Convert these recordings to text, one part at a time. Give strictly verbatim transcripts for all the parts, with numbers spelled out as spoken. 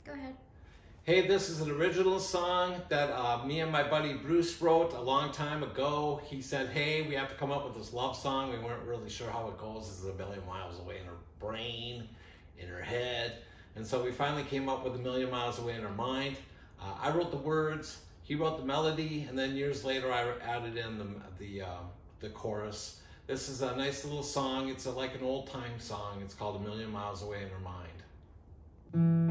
Go ahead. Hey, this is an original song that uh, me and my buddy Bruce wrote a long time ago. He said, hey, we have to come up with this love song. We weren't really sure how it goes. This is a million miles away in her brain, in her head. And so we finally came up with a million miles away in her mind. Uh, I wrote the words, he wrote the melody, and then years later I added in the, the, uh, the chorus. This is a nice little song. It's a, like an old time song. It's called A Million Miles Away in Her Mind.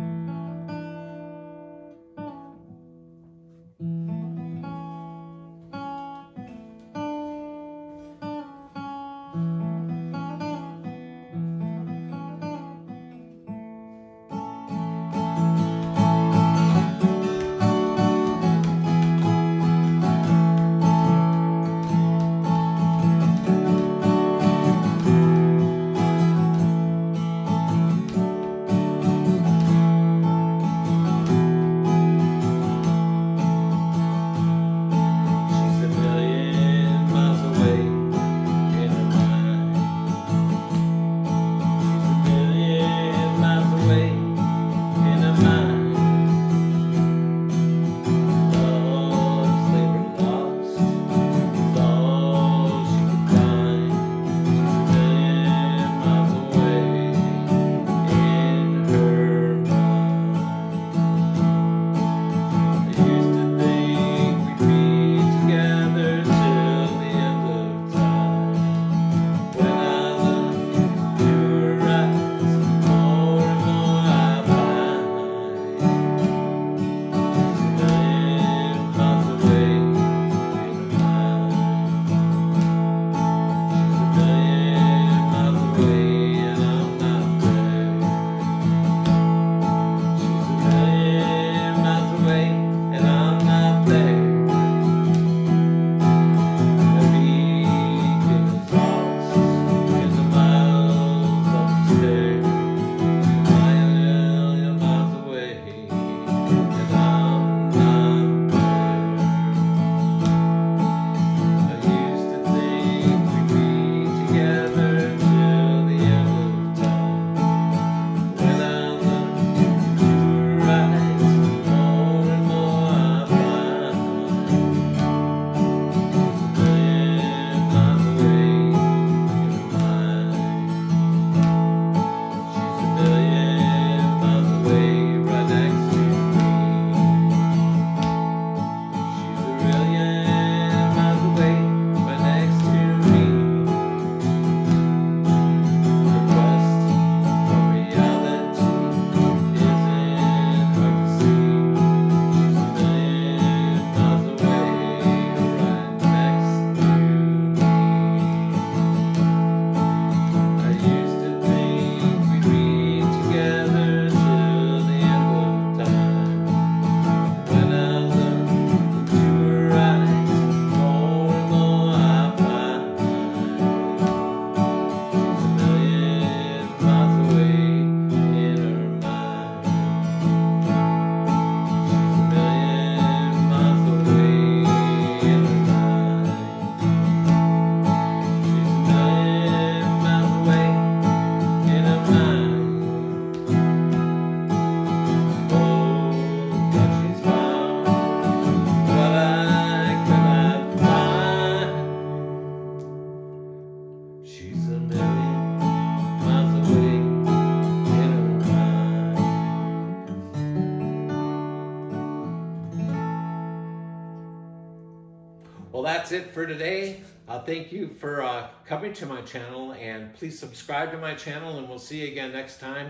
Well, that's it for today. Uh, thank you for uh, coming to my channel, and please subscribe to my channel, and we'll see you again next time.